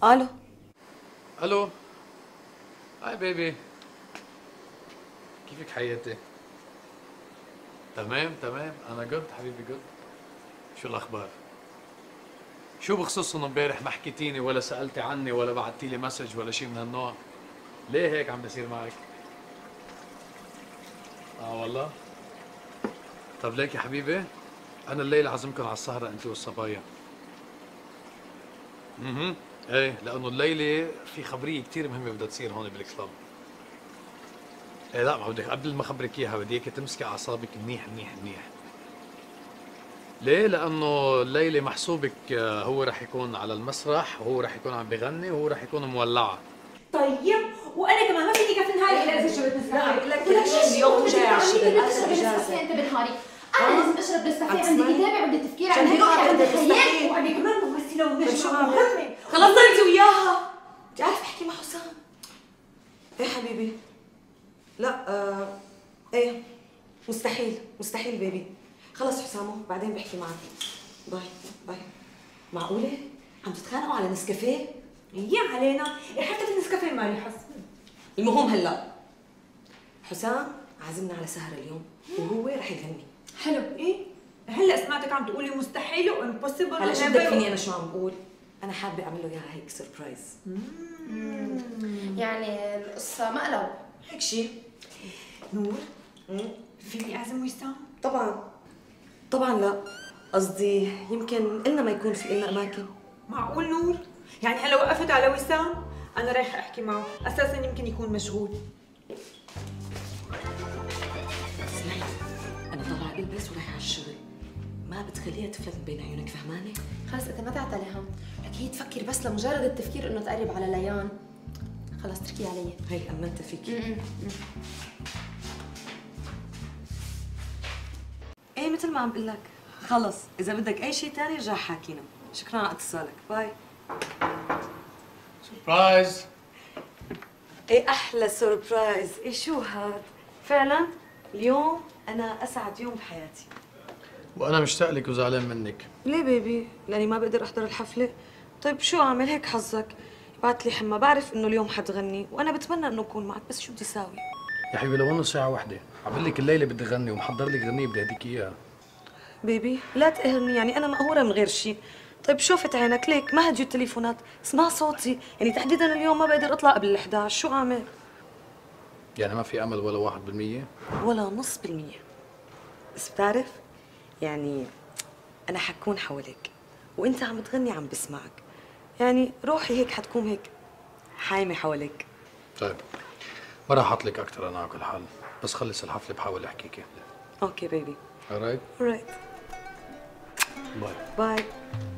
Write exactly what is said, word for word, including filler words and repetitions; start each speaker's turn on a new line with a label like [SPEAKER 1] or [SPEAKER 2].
[SPEAKER 1] الو.
[SPEAKER 2] الو. هاي بيبي، كيفك حياتي؟ تمام تمام، انا جد حبيبي جد. شو الاخبار؟ شو بخصوصهم امبارح ما حكيتيني ولا سالتي عني ولا بعتي لي مسج ولا شيء من هالنوع؟ ليه هيك عم بصير معك؟ اه والله؟ طب ليك يا حبيبي، انا الليله عازمكم على السهره انت والصبايا. اها ايه، لانه الليله في خبريه كثير مهمه بدها تصير هون بالكلاب. ايه لا، ما بدك قبل ما اخبرك اياها بدي اياك تمسكي اعصابك منيح منيح منيح. ليه؟ لانه الليله محسوبك آه، هو رح يكون على المسرح وهو رح يكون عم بغني وهو رح يكون مولعه.
[SPEAKER 3] طيب وانا كمان ما فيني كفي نهاري الا اذا شربت نسكافيه.
[SPEAKER 1] لا لك اليوم جاي على الشغل
[SPEAKER 4] تشرب نسكافيه انت بنهاري؟ انا لازم اشرب نسكافيه، عندي كتابه وعندي تفكير، عندي روحي، عندي خيال،
[SPEAKER 3] وانا كمان ممثله ونجمه مهمه. خلص ضلتي وياها.
[SPEAKER 1] انت عارف احكي مع حسام؟ ايه حبيبي؟ لا آه ايه مستحيل مستحيل بيبي. خلص حسامو بعدين بحكي معك. باي باي. معقولة؟ عم تتخانقوا على نسكافيه؟
[SPEAKER 3] هي علينا، حتى في النسكافيه ما رح حس.
[SPEAKER 1] المهم هلا حسام عازمنا على سهرة اليوم وهو رح يغني.
[SPEAKER 3] حلو. ايه هلا سمعتك عم تقولي مستحيل وامبوسيبل.
[SPEAKER 1] هلا شو بدك فيني انا شو عم بقول؟ انا حابة اعمل له اياها هيك سربرايز.
[SPEAKER 4] يعني القصه مقلب
[SPEAKER 1] هيك شيء.
[SPEAKER 3] نور فيني اعزم وسام؟
[SPEAKER 1] طبعا طبعا. لا قصدي يمكن إلنا ما يكون في إلنا اماكن.
[SPEAKER 3] معقول نور؟ يعني هلا وقفت على وسام انا رايحه احكي معه، اساسا يمكن يكون مشغول.
[SPEAKER 1] اسمعي انا طالعه البس ورايحه على الشغل، ما بتخليها تفلت من بين عيونك، فهمانه؟
[SPEAKER 4] خلص انت ما تعتلي هم، لك هي تفكر بس لمجرد التفكير انه تقرب على ليان. خلص تركي علي.
[SPEAKER 1] هيك امنت فيكي. ايه مثل ما عم بقول لك، خلص اذا بدك اي شيء ثاني رجع حاكينا. شكرا على اتصالك. باي.
[SPEAKER 2] سربرايز.
[SPEAKER 1] ايه احلى سربرايز. ايه شو هاد؟ فعلا اليوم انا اسعد يوم بحياتي.
[SPEAKER 2] وانا مشتاق لك وزعلان منك.
[SPEAKER 1] ليه بيبي؟ لاني ما بقدر احضر الحفله؟ طيب شو اعمل؟ هيك حظك. بعت لي حما، بعرف انه اليوم حتغني وانا بتمنى انه اكون معك، بس شو بدي اساوي؟
[SPEAKER 2] يا حبيبي لو انه ساعة واحدة، عم لك الليلة بدي غني ومحضر لك غنية بدي اهديك اياها.
[SPEAKER 1] بيبي لا تقهرني، يعني انا مقهوره من غير شيء. طيب شوفت عينك ليك ما هديوا التليفونات، اسمع صوتي، يعني تحديدا اليوم ما بقدر اطلع قبل الإحدى عشر، شو اعمل؟
[SPEAKER 2] يعني ما في امل ولا واحد بالمية؟
[SPEAKER 1] ولا نص بالمية. بس بتعرف يعني انا حكون حواليك وانت عم تغني عم بسمعك، يعني روحي هيك حتكون هيك حايمه حواليك.
[SPEAKER 2] طيب ما راح احط لك اكثر انا على كل حال، بس خلص الحفلة بحاول احكيكي.
[SPEAKER 1] اوكي بيبي.
[SPEAKER 2] alright
[SPEAKER 1] alright.
[SPEAKER 2] باي.
[SPEAKER 1] باي.